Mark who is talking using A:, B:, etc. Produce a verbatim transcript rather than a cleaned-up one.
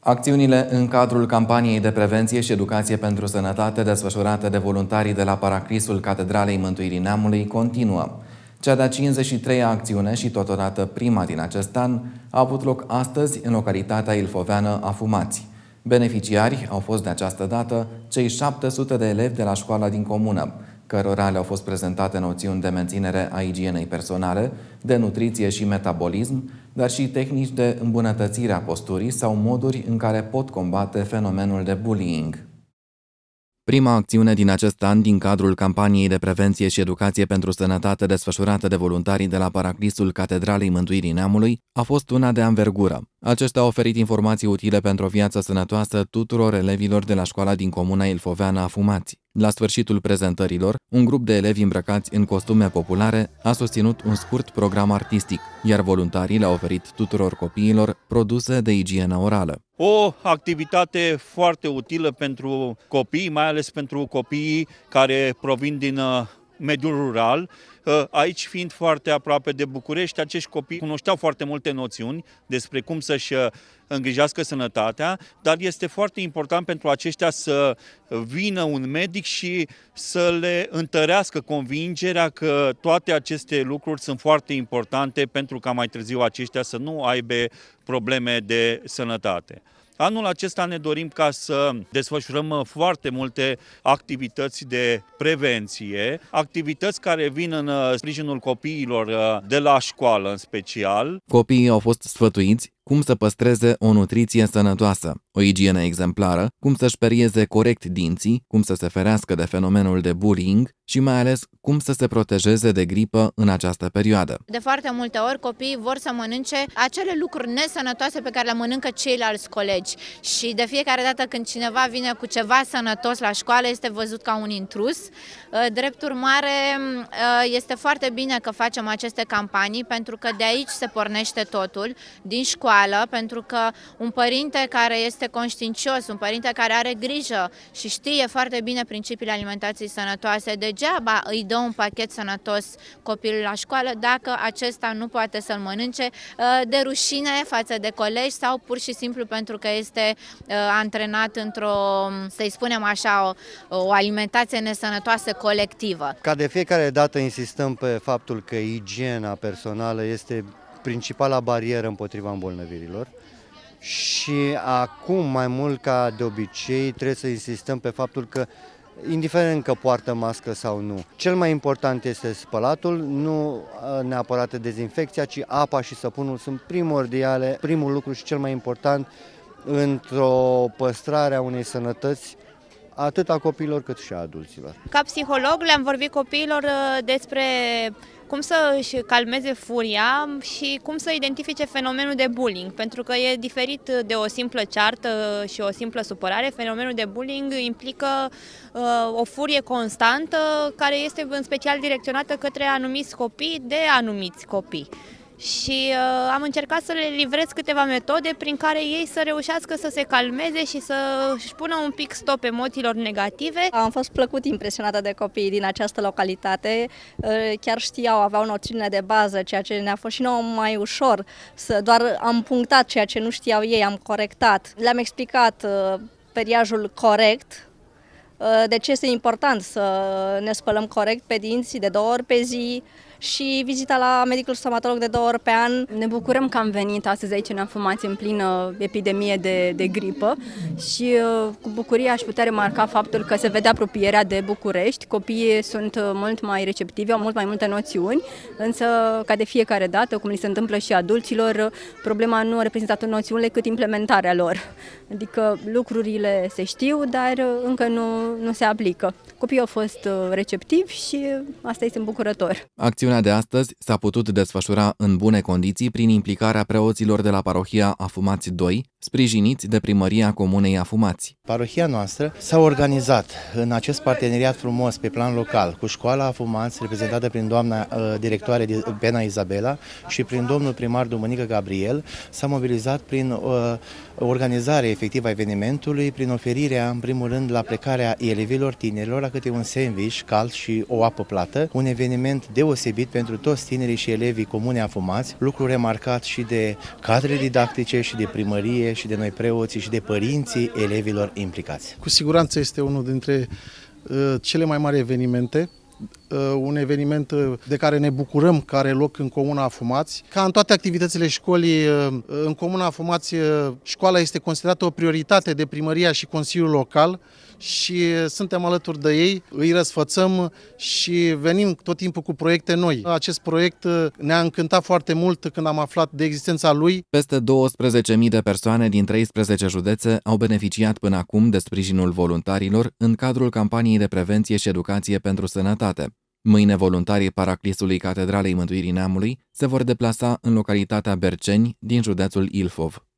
A: Acțiunile în cadrul campaniei de prevenție și educație pentru sănătate desfășurate de voluntarii de la Paracrisul Catedralei Mântuirii Neamului continuă. Cea de-a cincizeci și treia acțiune și totodată prima din acest an a avut loc astăzi în localitatea ilfoveană Afumați. Beneficiari au fost de această dată cei șapte sute de elevi de la școala din comună, cărora le-au fost prezentate noțiuni de menținere a igienei personale, de nutriție și metabolism, dar și tehnici de îmbunătățire a posturii sau moduri în care pot combate fenomenul de bullying. Prima acțiune din acest an, din cadrul campaniei de prevenție și educație pentru sănătate desfășurată de voluntarii de la Paracrisul Catedralei Mântuirii Neamului, a fost una de anvergură. Aceștia au oferit informații utile pentru o viață sănătoasă tuturor elevilor de la școala din comuna ilfoveană Afumați. La sfârșitul prezentărilor, un grup de elevi îmbrăcați în costume populare a susținut un scurt program artistic, iar voluntarii le-au oferit tuturor copiilor produse de igienă orală.
B: O activitate foarte utilă pentru copii, mai ales pentru copiii care provin din mediul rural. Aici, fiind foarte aproape de București, acești copii cunoșteau foarte multe noțiuni despre cum să-și îngrijească sănătatea, dar este foarte important pentru aceștia să vină un medic și să le întărească convingerea că toate aceste lucruri sunt foarte importante pentru ca mai târziu aceștia să nu aibă probleme de sănătate. Anul acesta ne dorim ca să desfășurăm foarte multe activități de prevenție, activități care vin în sprijinul copiilor de la școală în special.
A: Copiii au fost sfătuiți cum să păstreze o nutriție sănătoasă, o igienă exemplară, cum să-și perieze corect dinții, cum să se ferească de fenomenul de bullying și mai ales cum să se protejeze de gripă în această perioadă.
C: De foarte multe ori copiii vor să mănânce acele lucruri nesănătoase pe care le mănâncă ceilalți colegi și de fiecare dată când cineva vine cu ceva sănătos la școală este văzut ca un intrus. Drept urmare, este foarte bine că facem aceste campanii pentru că de aici se pornește totul, din școală, pentru că un părinte care este conștiincios, un părinte care are grijă și știe foarte bine principiile alimentației sănătoase, degeaba îi dă un pachet sănătos copilul la școală dacă acesta nu poate să-l mănânce de rușine față de colegi sau pur și simplu pentru că este antrenat într-o, să-i spunem așa, o, o alimentație nesănătoasă colectivă.
D: Ca de fiecare dată insistăm pe faptul că igiena personală este principala barieră împotriva îmbolnăvirilor și acum, mai mult ca de obicei, trebuie să insistăm pe faptul că, indiferent că poartă mască sau nu, cel mai important este spălatul, nu neapărat dezinfecția, ci apa și săpunul sunt primordiale, primul lucru și cel mai important într-o păstrare a unei sănătăți atât a copiilor cât și a adulților.
E: Ca psiholog le-am vorbit copiilor despre cum să își calmeze furia și cum să identifice fenomenul de bullying, pentru că e diferit de o simplă ceartă și o simplă supărare. Fenomenul de bullying implică uh, o furie constantă care este în special direcționată către anumiți copii de anumiți copii. Și uh, am încercat să le livrez câteva metode prin care ei să reușească să se calmeze și să își pună un pic stop emoțiilor negative.
F: Am fost plăcut impresionată de copiii din această localitate, chiar știau, aveau noțiunile de bază, ceea ce ne-a fost și nouă mai ușor, să doar am punctat ceea ce nu știau ei, am corectat. Le-am explicat periajul corect, de ce este important să ne spălăm corect pe dinți de două ori pe zi, și vizita la medicul stomatolog de două ori pe an.
G: Ne bucurăm că am venit astăzi aici în Afumați în plină epidemie de, de gripă și cu bucurie aș putea remarca faptul că se vede apropierea de București. Copiii sunt mult mai receptivi, au mult mai multe noțiuni, însă ca de fiecare dată, cum li se întâmplă și adulților, problema nu reprezintă atât noțiunile cât implementarea lor. Adică lucrurile se știu, dar încă nu, nu se aplică. Copiii au fost receptivi și asta este îmbucurător.
A: Acțiunea de astăzi s-a putut desfășura în bune condiții prin implicarea preoților de la parohia Afumați doi, sprijiniți de primăria comunei Afumați.
H: Parohia noastră s-a organizat în acest parteneriat frumos pe plan local cu școala Afumați, reprezentată prin doamna uh, directoare Bena Izabela și prin domnul primar Dumănică Gabriel. S-a mobilizat prin uh, organizarea efectivă a evenimentului prin oferirea, în primul rând, la plecarea elevilor tinerilor la câte un sandwich cald și o apă plată, un eveniment deosebit pentru toți tinerii și elevii Comunei Afumați, lucru remarcat și de cadre didactice și de primărie și de noi preoții și de părinții elevilor implicați.
I: Cu siguranță este unul dintre uh, cele mai mari evenimente, uh, un eveniment uh, de care ne bucurăm, care are loc în Comuna Afumați. Ca în toate activitățile școlii, uh, în Comuna Afumați, uh, școala este considerată o prioritate de primăria și Consiliul Local și suntem alături de ei, îi răsfățăm și venim tot timpul cu proiecte noi. Acest proiect ne-a încântat foarte mult când am aflat de existența lui.
A: Peste douăsprezece mii de persoane din treisprezece județe au beneficiat până acum de sprijinul voluntarilor în cadrul campaniei de prevenție și educație pentru sănătate. Mâine, voluntarii Paraclisului Catedralei Mântuirii Neamului se vor deplasa în localitatea Berceni din județul Ilfov.